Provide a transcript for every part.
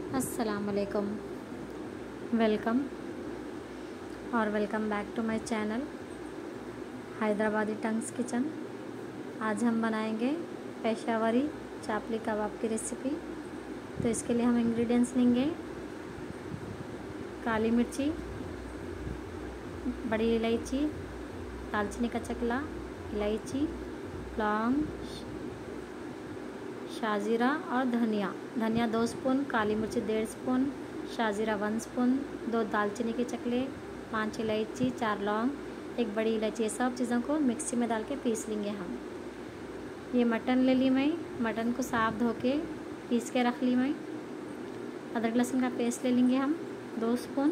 अस्सलामुअलैकुम। वेलकम और welcome back to my channel Hyderabadi tongues kitchen. आज हम बनाएंगे पेशावरी चापली कबाब की रेसिपी। तो इसके लिए हम इंग्रेडिएंट्स लेंगे काली मिर्ची, बड़ी इलायची, दालचीनी का चकला, इलायची, लौंग, शाजीरा और धनिया 2 स्पून, काली मिर्ची 1.5 स्पून, शाजीरा 1 स्पून, 2 दालचीनी के चकले, 5 इलायची, 4 लौंग, 1 बड़ी इलायची। ये सब चीज़ों को मिक्सी में डाल के पीस लेंगे हम। ये मटन ले ली मैं, मटन को साफ धो के पीस के रख ली मैं। अदरक लहसुन का पेस्ट ले लेंगे हम 2 स्पून।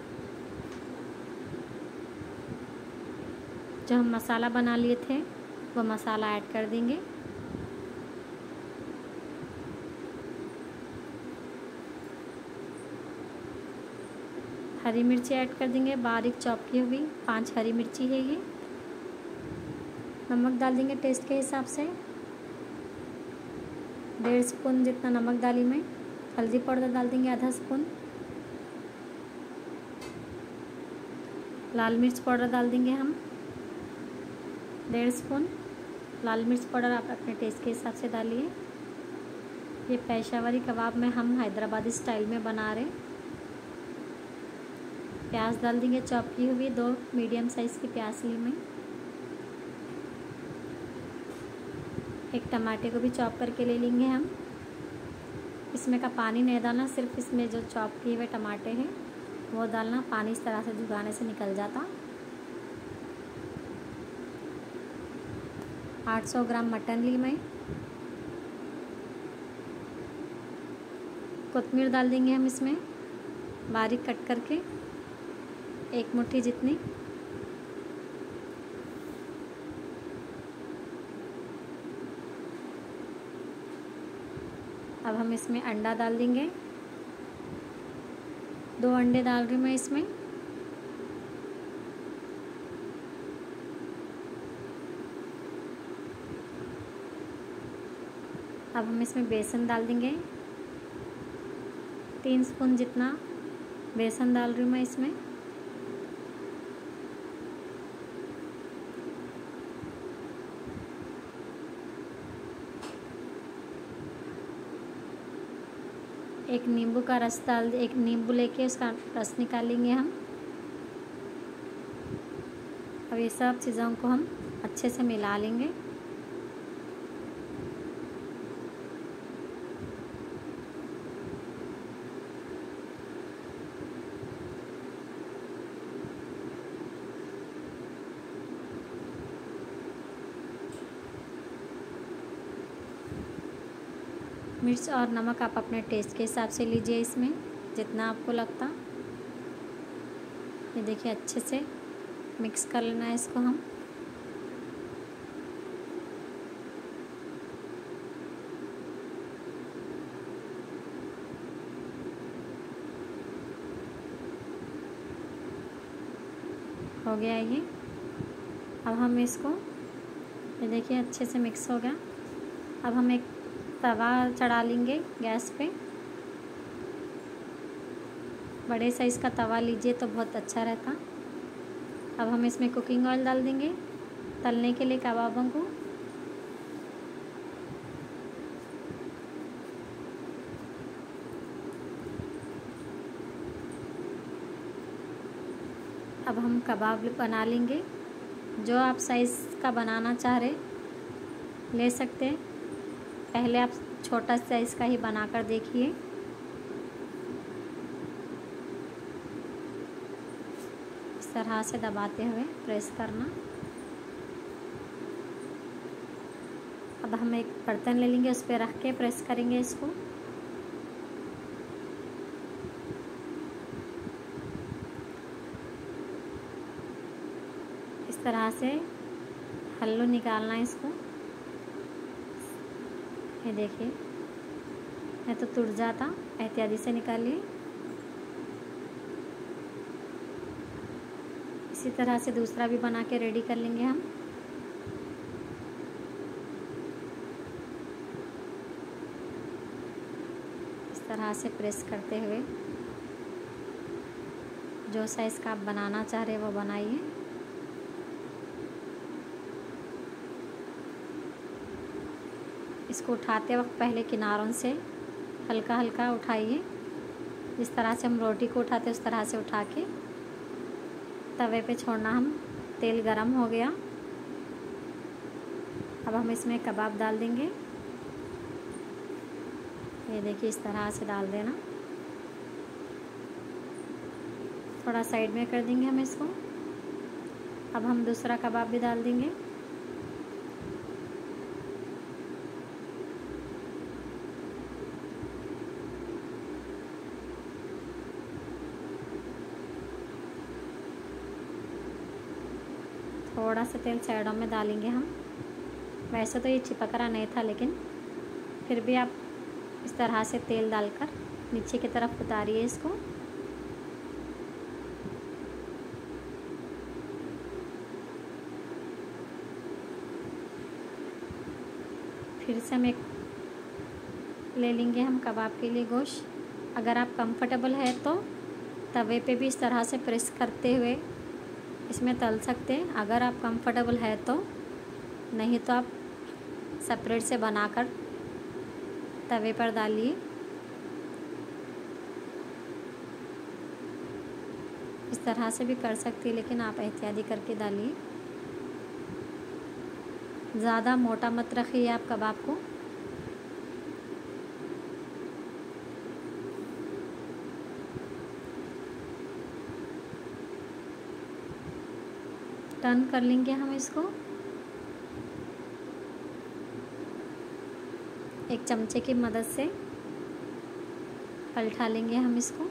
जो हम मसाला बना लिए थे वो मसाला ऐड कर देंगे। हरी मिर्ची ऐड कर देंगे, बारीक चॉप की हुई 5 हरी मिर्ची है ये। नमक डाल देंगे टेस्ट के हिसाब से, 1.5 स्पून जितना नमक डाली मैं। हल्दी पाउडर डाल देंगे आधा स्पून। लाल मिर्च पाउडर डाल देंगे हम 1.5 स्पून। लाल मिर्च पाउडर आप अपने टेस्ट के हिसाब से डालिए। ये पेशावरी कबाब में हम हैदराबादी स्टाइल में बना रहे। प्याज डाल देंगे चॉप की हुई, 2 मीडियम साइज़ की प्याज ली मैं। एक टमाटे को भी चॉप करके ले लेंगे हम। इसमें का पानी नहीं डालना, सिर्फ इसमें जो चॉप किए हुए टमाटे हैं वो डालना। पानी इस तरह से झुकाने से निकल जाता। 800 ग्राम मटन ली मैं। कोतमीर डाल देंगे हम इसमें बारीक कट करके, 1 मुट्ठी जितनी। अब हम इसमें अंडा डाल देंगे, 2 अंडे डाल रही मैं इसमें। अब हम इसमें बेसन डाल देंगे, 3 स्पून जितना बेसन डाल रही हूँ मैं इसमें। एक नींबू का रस एक नींबू लेके उसका रस निकालेंगे हम। अब ये सब चीज़ों को हम अच्छे से मिला लेंगे। मिर्च और नमक आप अपने टेस्ट के हिसाब से लीजिए, इसमें जितना आपको लगता। ये देखिए अच्छे से मिक्स कर लेना है इसको हम। हो गया ये। अब हम इसको, ये देखिए अच्छे से मिक्स हो गया। अब हम एक तवा चढ़ा लेंगे गैस पे। बड़े साइज़ का तवा लीजिए तो बहुत अच्छा रहता। अब हम इसमें कुकिंग ऑयल डाल देंगे तलने के लिए कबाबों को। अब हम कबाब बना लेंगे। जो आप साइज़ का बनाना चाह रहे ले सकते हैं। पहले आप छोटा साइज़ का ही बनाकर देखिए। इस तरह से दबाते हुए प्रेस करना। अब हम एक बर्तन ले लेंगे, उस पर रख के प्रेस करेंगे इसको। इस तरह से हल्लू निकालना है इसको। ये देखिए मैं तो टूट जाता, एहतियाती से निकालिए। इसी तरह से दूसरा भी बना के रेडी कर लेंगे हम। तरह से प्रेस करते हुए जो साइज़ का आप बनाना चाह रहे हैं वो बनाइए। इसको उठाते वक्त पहले किनारों से हल्का हल्का उठाइए। जिस तरह से हम रोटी को उठाते हैं उस तरह से उठा के तवे पे छोड़ना। हम तेल गरम हो गया, अब हम इसमें कबाब डाल देंगे। ये देखिए इस तरह से डाल देना। थोड़ा साइड में कर देंगे हम इसको। अब हम दूसरा कबाब भी डाल देंगे। थोड़ा सा तेल साइडों में डालेंगे हम। वैसे तो ये चिपक रहा नहीं था, लेकिन फिर भी आप इस तरह से तेल डालकर नीचे की तरफ उतारिए इसको। फिर से हम एक ले लेंगे हम कबाब के लिए गोश्त। अगर आप कंफर्टेबल है तो तवे पे भी इस तरह से प्रेस करते हुए इसमें तल सकते हैं। अगर आप कंफर्टेबल है तो, नहीं तो आप सेपरेट से बनाकर तवे पर डालिए। इस तरह से भी कर सकती है, लेकिन आप एहतियाती करके डालिए। ज़्यादा मोटा मत रखिए आप कबाब को। टर्न कर लेंगे हम इसको। एक चमचे की मदद से पलटा लेंगे हम इसको।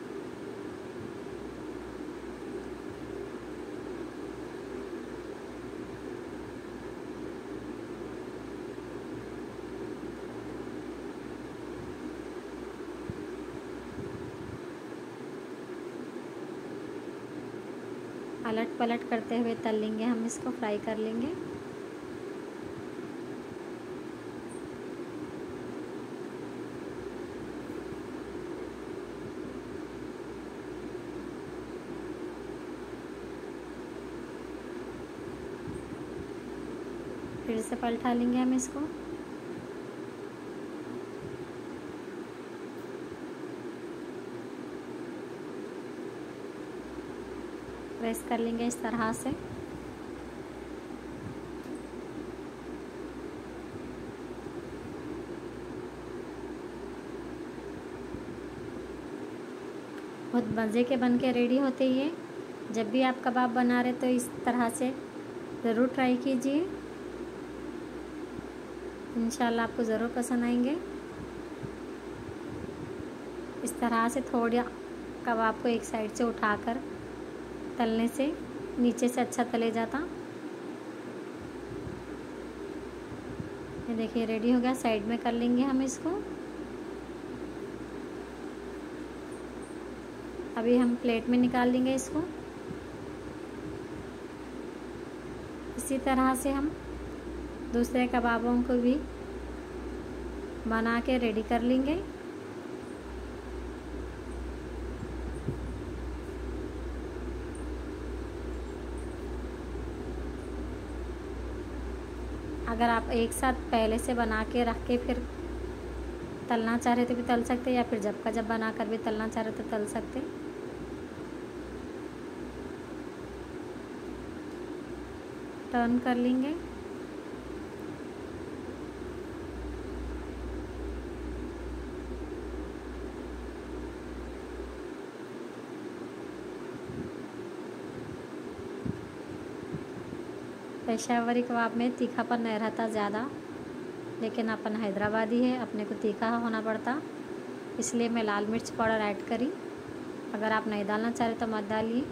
अलट पलट करते हुए तल लेंगे हम इसको, फ्राई कर लेंगे। फिर से पलटा लेंगे हम इसको। प्रेस कर लेंगे इस तरह से। बहुत मज़े के बन के रेडी होते ये। जब भी आप कबाब बना रहे तो इस तरह से ज़रूर ट्राई कीजिए। इंशाल्लाह आपको ज़रूर पसंद आएंगे। इस तरह से थोड़ा कबाब को एक साइड से उठाकर तलने से नीचे से अच्छा तले जाता। ये देखिए रेडी हो गया। साइड में कर लेंगे हम इसको। अभी हम प्लेट में निकाल लेंगे इसको। इसी तरह से हम दूसरे कबाबों को भी बना के रेडी कर लेंगे। अगर आप एक साथ पहले से बना के रख के फिर तलना चाह रहे तो भी तल सकते, या फिर जब का जब बना कर भी तलना चाह रहे तो तल सकते। टर्न कर लेंगे। पेशावरी कबाब में तीखापन नहीं रहता ज़्यादा, लेकिन अपन हैदराबादी है, अपने को तीखा होना पड़ता, इसलिए मैं लाल मिर्च पाउडर ऐड करी। अगर आप नहीं डालना चाह रहे तो मत डालिए।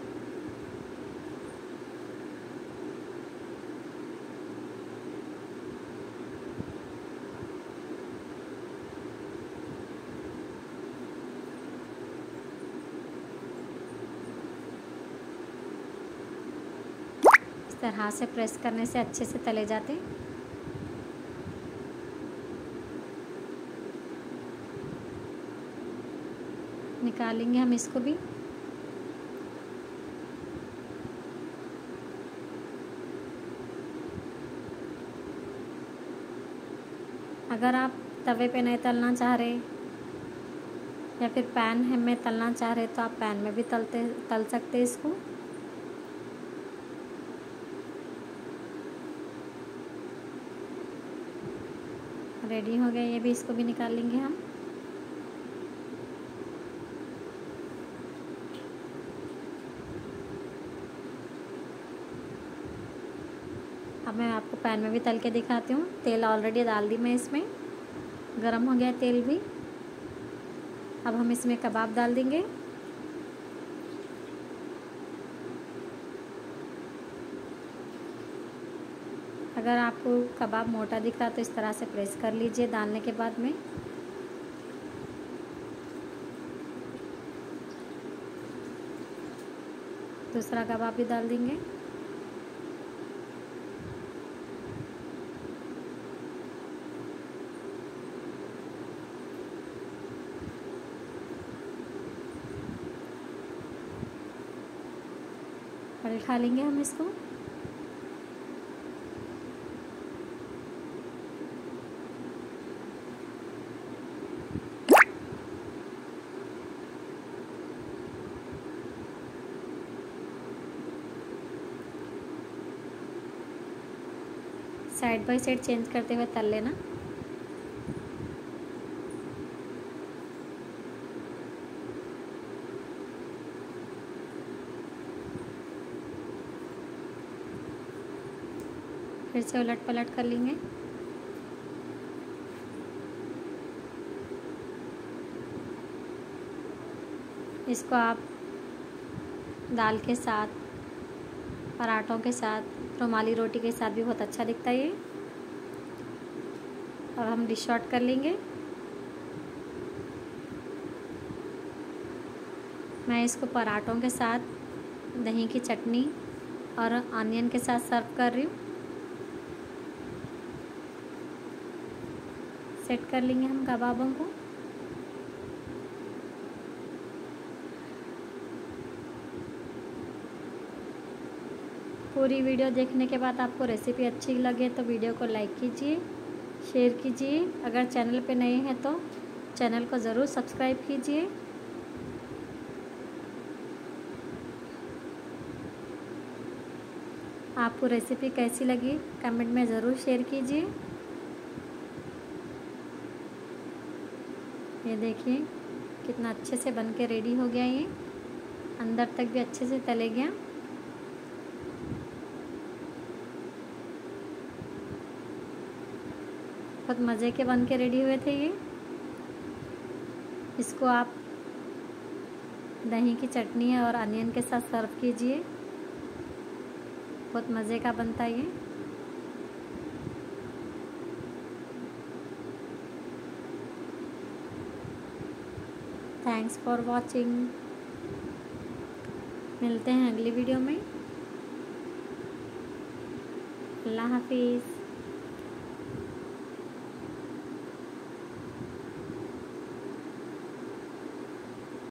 इस तरह से प्रेस करने से अच्छे से तले जाते। निकालेंगे हम इसको भी। अगर आप तवे पे नहीं तलना चाह रहे या फिर पैन में तलना चाह रहे तो आप पैन में भी तल सकते इसको। रेडी हो गया ये भी, इसको भी निकाल लेंगे हम। अब मैं आपको पैन में भी तल के दिखाती हूँ। तेल ऑलरेडी डाल दी मैं इसमें, गरम हो गया तेल भी। अब हम इसमें कबाब डाल देंगे। अगर आपको कबाब मोटा दिख रहा तो इस तरह से प्रेस कर लीजिए डालने के बाद में। दूसरा कबाब भी डाल देंगे। पलटा लेंगे हम इसको। साइड बाय साइड चेंज करते हुए तल लेना। फिर से उलट पलट कर लेंगे। इसको आप दाल के साथ, पराठों के साथ, रुमाली रोटी के साथ भी बहुत अच्छा दिखता है ये। अब हम डिश आउट कर लेंगे। मैं इसको पराठों के साथ, दही की चटनी और ऑनियन के साथ सर्व कर रही हूँ। सेट कर लेंगे हम कबाबों को। पूरी वीडियो देखने के बाद आपको रेसिपी अच्छी लगे तो वीडियो को लाइक कीजिए, शेयर कीजिए। अगर चैनल पे नए हैं तो चैनल को ज़रूर सब्सक्राइब कीजिए। आपको रेसिपी कैसी लगी कमेंट में ज़रूर शेयर कीजिए। ये देखिए कितना अच्छे से बन के रेडी हो गया, ये अंदर तक भी अच्छे से तले गया। बहुत मज़े के बन के रेडी हुए थे ये। इसको आप दही की चटनी और अनियन के साथ सर्व कीजिए, बहुत मज़े का बनता है ये। Thanks for watching. मिलते हैं अगली वीडियो में। अल्लाह हाफिज़।